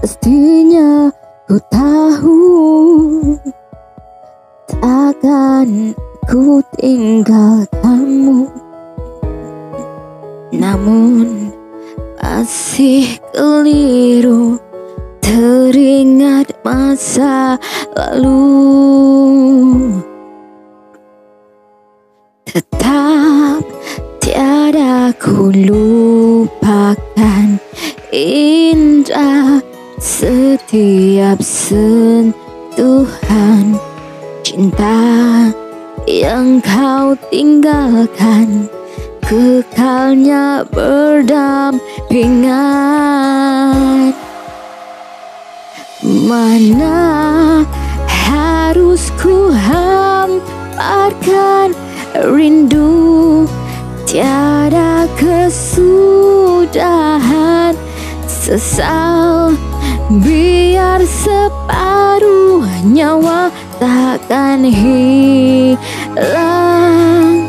Pastinya ku tahu takkan ku tinggal kamu, namun masih keliru teringat masa lalu. Tetap tiada ku lupakan indah setiap sentuhan cinta yang kau tinggalkan, kekalnya berdampingan. Mana harus ku hamparkan rindu, tiada kesudahan. Sesal biar separuh nyawa takkan hilang.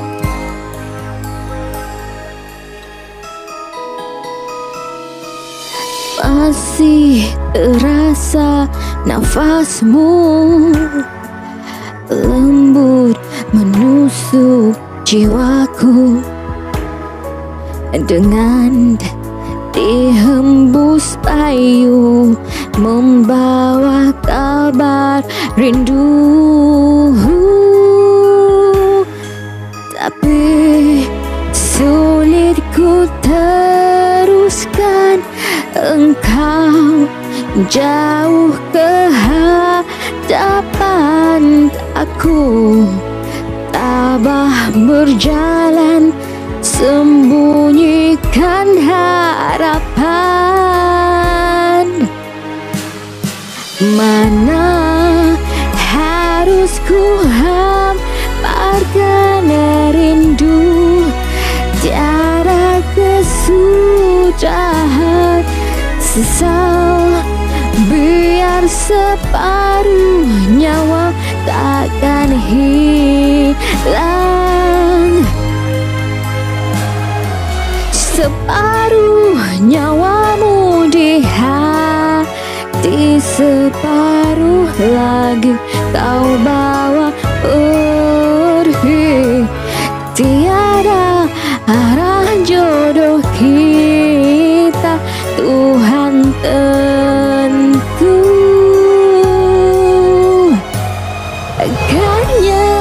Masih terasa nafasmu lembut menusuk jiwaku, dengan dihembus payu membawa kabar rindu. Tapi sulit ku teruskan, engkau jauh ke hadapan. Aku tabah berjalan, sembunyikan harapan. Mana harus ku hamparkan rindu, tiada kesudahan. Sesal biar separuh nyawa takkan hilang. Separuh nyawamu di hati, separuh lagi kau bawa pergi. Tiada arah jodoh kita, Tuhan tentu. Agaknya